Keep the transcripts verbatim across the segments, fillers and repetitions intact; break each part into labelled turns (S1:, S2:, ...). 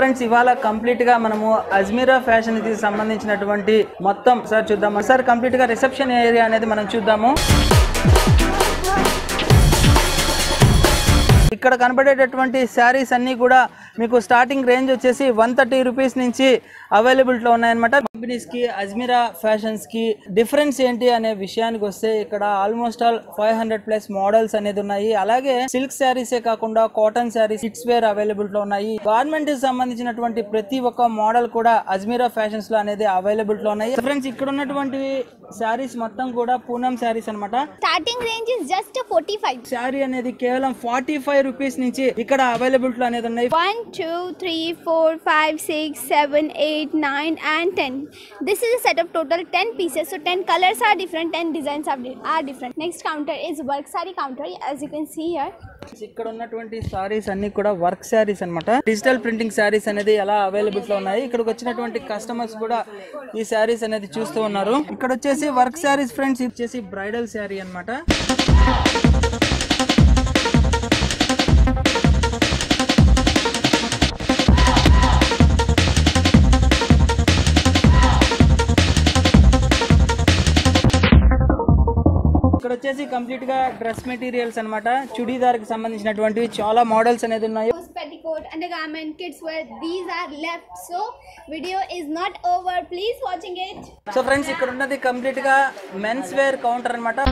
S1: Friends ఇవాళ complete గా మనము అజ్మీరా ఫ్యాషన్ కి సంబంధించినటువంటి మొత్తం సార్ చూద్దాం సార్ కంప్లీట్ గా రిసెప్షన్ ఏరియా అనేది మనం చూద్దాము ఇక్కడ కనబడేటటువంటి శారీస్ అన్నీ కూడా మీకు స్టార్టింగ్ రేంజ్ వచ్చేసి వన్ థర్టీ రూపీస్ నుంచి అవైలబిలిటీలో ఉన్నాయన్నమాట కంపెనీస్కి అజ్మీరా ఫ్యాషన్స్కి డిఫరెన్స్ ఏంటి అనే విషయానికి వస్తే ఇక్కడ almost all five hundred plus models అనేది ఉన్నాయి అలాగే సిల్క్ శారీసే కాకుండా కాటన్ శారీస్ కిడ్స్ వేర్ అవైలబిలిటీలో ఉన్నాయి గవర్నమెంట్ సంబంధించినటువంటి ప్రతి ఒక్క మోడల్ కూడా అజ్మీరా ఫ్యాషన్స్ లో అనేది అవైలబిలిటీలో ఉన్నాయి ఫ్రెండ్స్ ఇక్కడ ఉన్నటువంటి శారీస్ మొత్తం కూడా పూనం శారీస్ అన్నమాట
S2: starting range is just forty five
S1: saree అనేది కేవలం ఫార్టీ ఫైవ్ రూపీస్ నుంచి ఇక్కడ అవైలబిలిటీ అనేది ఉన్నాయి
S2: one two three four five six seven eight nine and ten. This is a set of total ten pieces, so ten colors are different, ten designs are, are different. Next counter is work saree counter, as you can see here.
S1: ఇక్కడ ఉన్నటువంటి సారీస్ అన్ని కూడా work saris అన్నమాట digital printing saris అనేది ఎలా availability లో ఉన్నాయి ఇక్కడికి వచ్చినటువంటి కస్టమర్స్ కూడా ఈ సారీస్ అనేది చూస్తూ ఉన్నారు ఇక్కడ వచ్చేసి వర్క్ సారీస్ ఫ్రెండ్స్ ఇది వచ్చేసి బ్రైడల్ సారీ అన్నమాట ఇక్కడ వచ్చేసి కంప్లీట్ గా డ్రెస్ మెటీరియల్స్ అన్నమాట చుడీదార్ కి సంబంధించినటువంటి చాలా మోడల్స్ అనేది ఉన్నాయి
S2: petticoat, undergarment, kids wear, these are left, so video is not over, please watching it.
S1: So friends ఇక్కడ ఉన్నది కంప్లీట్ గా మెన్స్ వేర్ కౌంటర్ అన్నమాట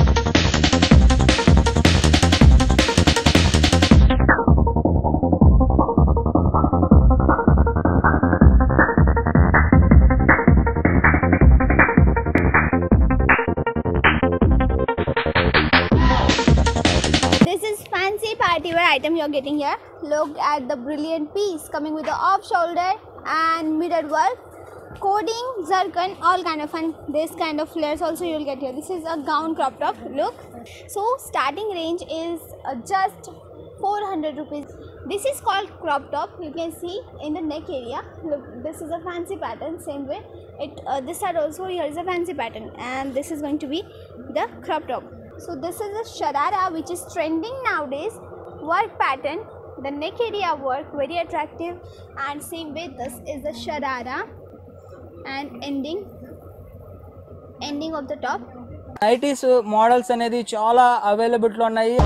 S2: Item you are getting here. Look at the brilliant piece coming with the off shoulder and mirror work, coding, zircon, all kind of fun. This kind of flares also you will get here. This is a gown crop top look. So starting range is uh, just four hundred rupees. This is called crop top. You can see in the neck area. Look, this is a fancy pattern. Same way, it uh, this side also here is a fancy pattern, and this is going to be the crop top. So this is a sharara which is trending nowadays. Work pattern, the neck area work very attractive, and same way this is the sharara and ending ending of the top.
S1: Nighties models అనేది చాలా availability లో ఉన్నాయి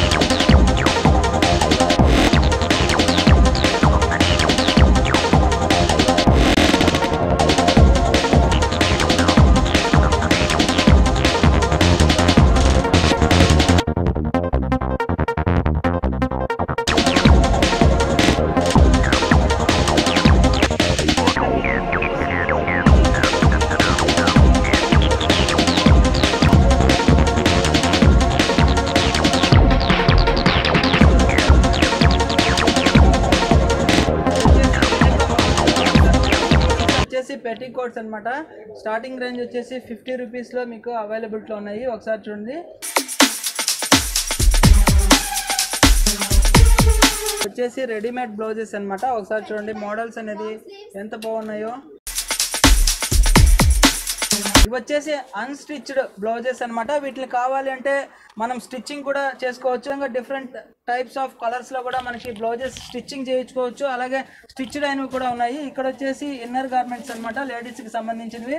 S1: petticoats అన్నమాట starting range వచ్చేసి fifty rupees లో మీకు availability లో ఉన్నాయి ఒకసారి చూడండి వచ్చేసి రెడీమేడ్ బ్లౌజెస్ అన్నమాట ఒకసారి చూడండి మోడల్స్ అనేది ఎంత బాగున్నాయో ఇవి వచ్చేసి అన్స్టిచ్డ్ బ్లౌజెస్ అన్నమాట వీటిని కావాలి అంటే మనం స్టిచ్చింగ్ కూడా చేసుకోవచ్చు ఇంకా డిఫరెంట్ టైప్స్ ఆఫ్ కలర్స్ లో కూడా మనకి బ్లౌజెస్ స్టిచ్చింగ్ చేయించుకోవచ్చు అలాగే స్టిచ్డ్ అయినవి కూడా ఉన్నాయి ఇక్కడ వచ్చేసి ఇన్నర్ గార్మెంట్స్ అన్నమాట లేడీస్ కి సంబంధించినవి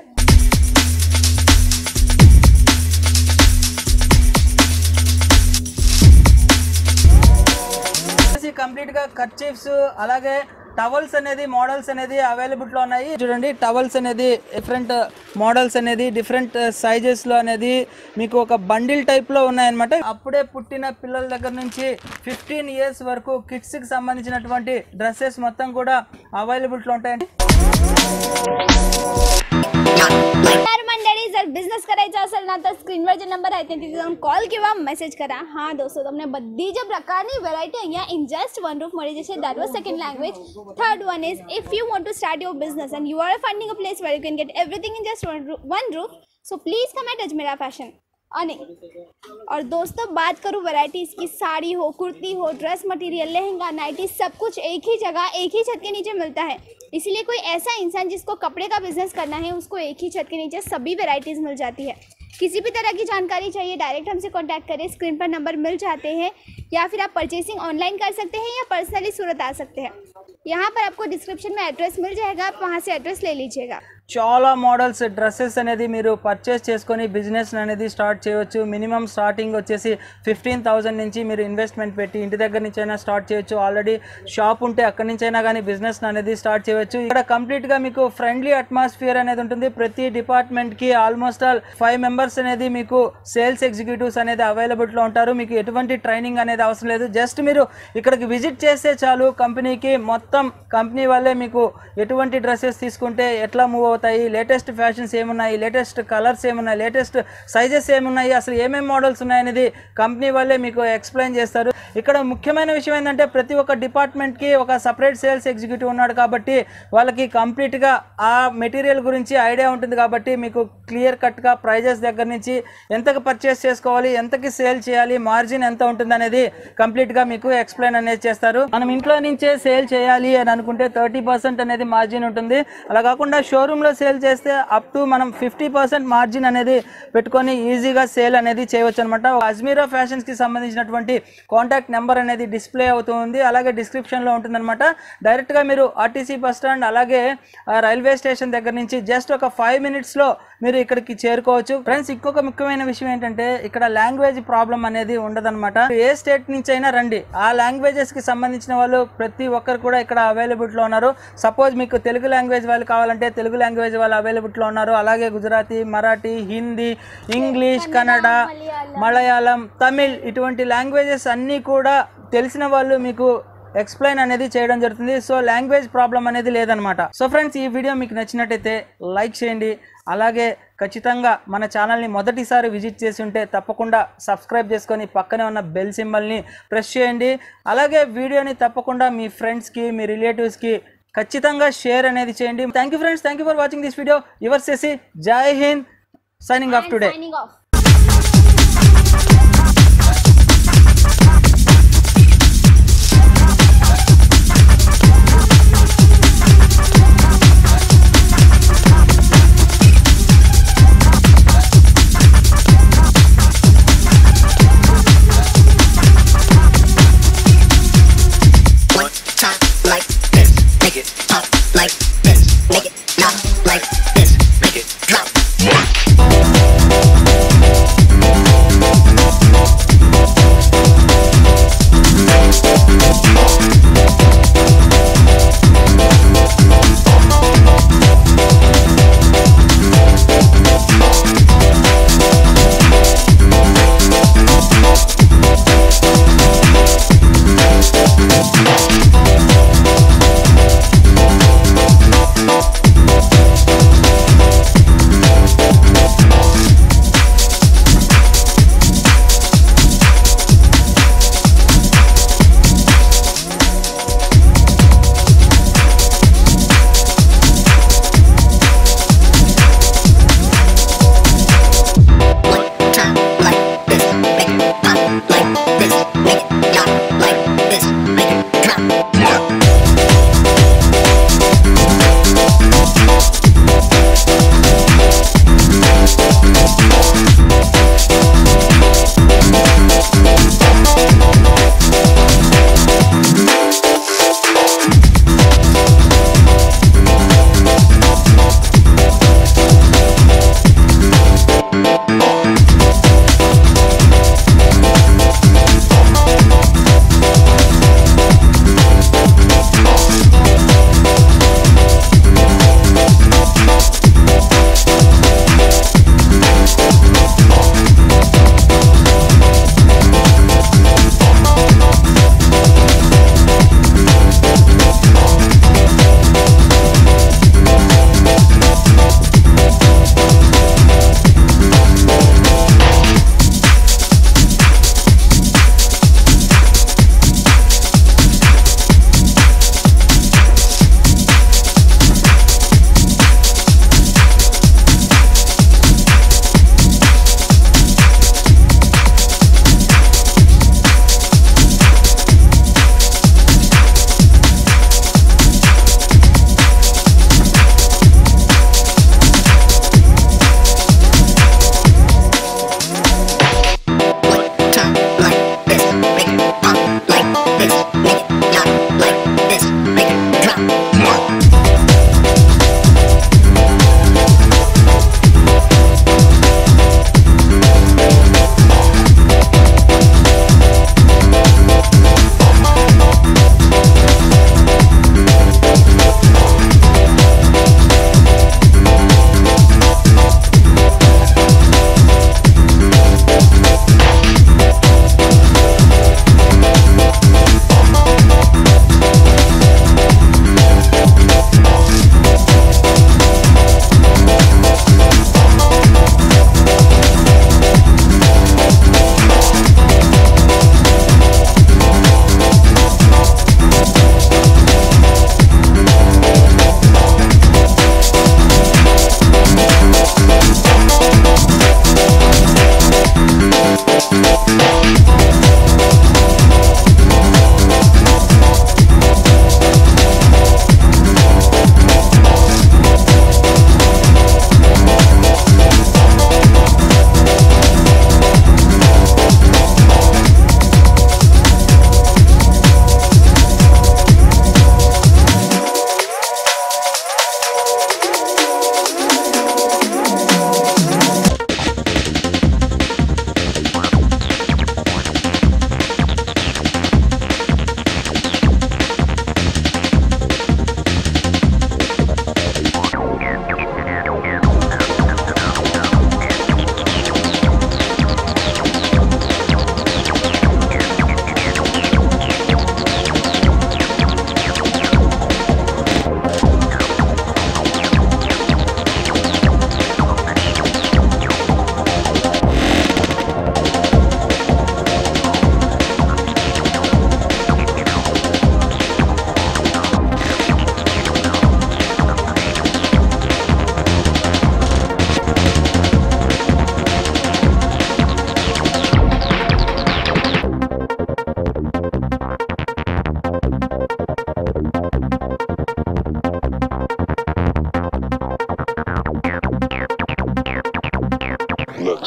S1: కంప్లీట్ గా కర్చీఫ్స్ అలాగే టవల్స్ అనేది మోడల్స్ అనేది అవైలబిలిటీ లో ఉన్నాయి చూడండి టవల్స్ అనేది డిఫరెంట్ మోడల్స్ అనేది డిఫరెంట్ సైజెస్ లో అనేది మీకు ఒక బండిల్ టైప్ లో ఉన్నాయన్నమాట అప్పుడే పుట్టిన పిల్లల దగ్గర నుంచి ఫిఫ్టీన్ ఇయర్స్ వరకు కిడ్స్ కి సంబంధించినటువంటి డ్రెస్సెస్ మొత్తం కూడా అవైలబిలిటీ లో ఉంటాయండి
S2: जर बिझनेस करायचा असेल ना तर स्क्रीनवर जे नंबर आहे तिथे जाऊन कॉल किंवा मेसेज करा हां दोस्तों તમને બધી જ પ્રકારની વેરાયટી અહીંયા in just one roof મળી જશે that was second language third one is if you want to start your business and you are finding a place where you can get everything in just one roof, one roof so please come at Ajmera Fashion અને और दोस्तों बात करूँ varieties की साड़ी हो कुर्ती हो dress material lehenga nightie सब कुछ एक ही जगह एक ही छत के नीचे मिलता है इसलिए कोई ऐसा इंसान जिसको कपड़े का बिजनेस करना है उसको एक ही छत के नीचे सभी वैरायटीज़ मिल जाती है किसी भी तरह की जानकारी चाहिए डायरेक्ट हमसे कांटेक्ट करें, स्क्रीन पर नंबर मिल जाते हैं, या फिर आप परचेसिंग ऑनलाइन कर सकते हैं या पर्सनली सूरत आ सकते हैं। यहाँ पर आपको डिस्क्रिप्शन में एड्रेस मिल जाएगा, आप वहाँ से एड्रेस ले लीजिएगा।
S1: చాలా మోడల్స్ డ్రెస్సెస్ అనేది మీరు పర్చేస్ చేసుకొని బిజినెస్ అనేది స్టార్ట్ చేయవచ్చు. మినిమం స్టార్టింగ్ వచ్చేసి ఫిఫ్టీన్ థౌసండ్ నుంచి మీరు ఇన్వెస్ట్మెంట్ పెట్టి ఇంటి దగ్గర నుంచి అయినా స్టార్ట్ చేయొచ్చు. ఆల్రెడీ షాప్ ఉంటే అక్కడి నుంచి అయినా కానీ బిజినెస్ అనేది స్టార్ట్ చేయవచ్చు. ఇక్కడ కంప్లీట్గా మీకు ఫ్రెండ్లీ అట్మాస్ఫియర్ అనేది ఉంటుంది. ప్రతి డిపార్ట్మెంట్కి ఆల్మోస్ట్ ఆల్ ఫైవ్ మెంబర్స్ అనేది మీకు సేల్స్ ఎగ్జిక్యూటివ్స్ అనేది అవైలబుల్లో ఉంటారు. మీకు ఎటువంటి ట్రైనింగ్ అనేది అవసరం లేదు. జస్ట్ మీరు ఇక్కడికి విజిట్ చేస్తే చాలు. కంపెనీకి మొత్తం కంపెనీ వాళ్ళే మీకు ఎటువంటి డ్రెస్సెస్ తీసుకుంటే ఎట్లా మూవ్ అవుతాయి, లేటెస్ట్ ఫ్యాషన్స్ ఏమున్నాయి, లేటెస్ట్ కలర్స్ ఏమున్నాయి, లేటెస్ట్ సైజెస్ ఏమున్నాయి, అసలు ఏమేమి మోడల్స్ ఉన్నాయనేది కంపెనీ వాళ్ళే మీకు ఎక్స్ప్లెయిన్ చేస్తారు. ఇక్కడ ముఖ్యమైన విషయం ఏంటంటే ప్రతి ఒక్క డిపార్ట్మెంట్కి ఒక సపరేట్ సేల్స్ ఎగ్జిక్యూటివ్ ఉన్నాడు కాబట్టి వాళ్ళకి కంప్లీట్గా ఆ మెటీరియల్ గురించి ఐడియా ఉంటుంది. కాబట్టి మీకు క్లియర్ కట్గా ప్రైజెస్ దగ్గర నుంచి ఎంతకు పర్చేస్ చేసుకోవాలి, ఎంతకి సేల్ చేయాలి, మార్జిన్ ఎంత ఉంటుంది అనేది కంప్లీట్గా మీకు ఎక్స్ప్లెయిన్ అనేది చేస్తారు. మనం ఇంట్లో నుంచే సేల్ చేయాలి అని అనుకుంటే థర్టీ పర్సెంట్ అనేది మార్జిన్ ఉంటుంది. అలా కాకుండా షోరూంలో సేల్ చేస్తే అప్ టు మనం ఫిఫ్టీ పర్సెంట్ మార్జిన్ అనేది పెట్టుకొని ఈజీగా సేల్ అనేది చేయవచ్చు అనమాట. అజ్మీరా ఫ్యాషన్స్కి సంబంధించినటువంటి కాంటాక్ట్ నెంబర్ అనేది డిస్ప్లే అవుతుంది, అలాగే డిస్క్రిప్షన్లో ఉంటుందన్నమాట. డైరెక్ట్గా మీరు ఆర్టీసీ బస్ స్టాండ్ అలాగే రైల్వే స్టేషన్ దగ్గర నుంచి జస్ట్ ఒక ఫైవ్ మినిట్స్లో మీరు ఇక్కడికి చేరుకోవచ్చు. ఫ్రెండ్స్, ఇంకొక ముఖ్యమైన విషయం ఏంటంటే ఇక్కడ లాంగ్వేజ్ ప్రాబ్లం అనేది ఉండదన్నమాట. ఏ స్టేట్ నుంచి అయినా రండి, ఆ లాంగ్వేజెస్కి సంబంధించిన వాళ్ళు ప్రతి ఒక్కరు కూడా ఇక్కడ అవైలబుల్లో ఉన్నారు. సపోజ్ మీకు తెలుగు లాంగ్వేజ్ వాళ్ళు కావాలంటే తెలుగు లాంగ్వేజ్ వాళ్ళు అవైలబుల్లో ఉన్నారు. అలాగే గుజరాతీ, మరాఠీ, హిందీ, ఇంగ్లీష్, కన్నడ, మలయాళం, తమిళ్ ఇటువంటి లాంగ్వేజెస్ అన్నీ కూడా తెలిసిన వాళ్ళు మీకు ఎక్స్ప్లెయిన్ అనేది చేయడం జరుగుతుంది. సో లాంగ్వేజ్ ప్రాబ్లం అనేది లేదనమాట. సో ఫ్రెండ్స్, ఈ వీడియో మీకు నచ్చినట్టయితే లైక్ చేయండి. అలాగే ఖచ్చితంగా మన ఛానల్ని మొదటిసారి విజిట్ చేసి ఉంటే తప్పకుండా సబ్స్క్రైబ్ చేసుకొని పక్కనే ఉన్న బెల్ సింబల్ని ప్రెస్ చేయండి. అలాగే వీడియోని తప్పకుండా మీ ఫ్రెండ్స్కి, మీ రిలేటివ్స్కి ఖచ్చితంగా షేర్ అనేది చేయండి. Thank you friends, thank you for watching this video. Your Shashi, Jai Hind, signing off today.
S3: Make it not like this, make it drop.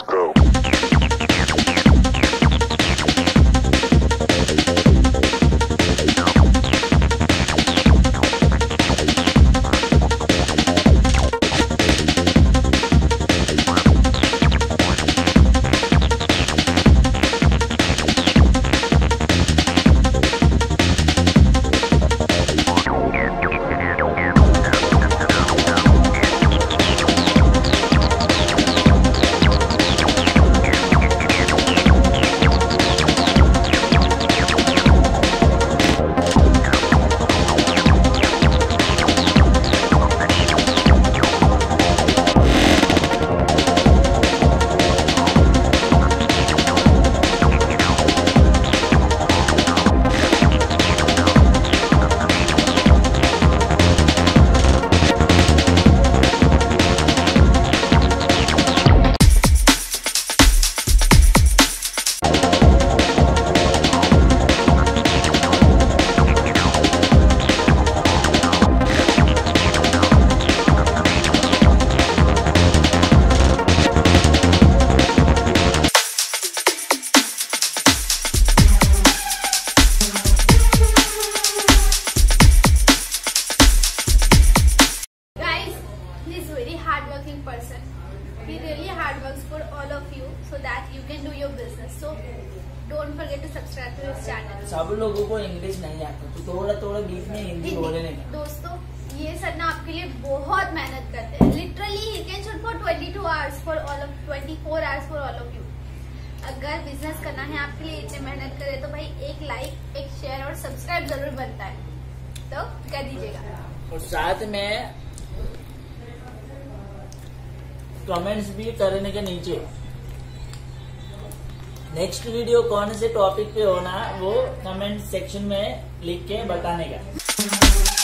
S3: go.
S2: hardworking person. He really hard works for all of you so that you can do your business. So don't forget to subscribe to his channel.
S1: सब लोगों को English नहीं आता तो थोड़ा थोड़ा बीच में हिंदी बोलने का।
S2: दोस्तों ये सर ना आपके लिए बहुत मेहनत करते हैं. Literally he can shoot for twenty-two hours for all of twenty-four hours for all of you. अगर बिजनेस करना है आपके लिए इतने मेहनत करे तो भाई एक लाइक एक शेयर और सब्सक्राइब जरूर बनता है, तो कर दीजिएगा.
S1: और साथ में कमेंट्स भी करने के नीचे नेक्स्ट वीडियो कौन से टॉपिक पे होना वो कमेंट सेक्शन में लिख के बताने का.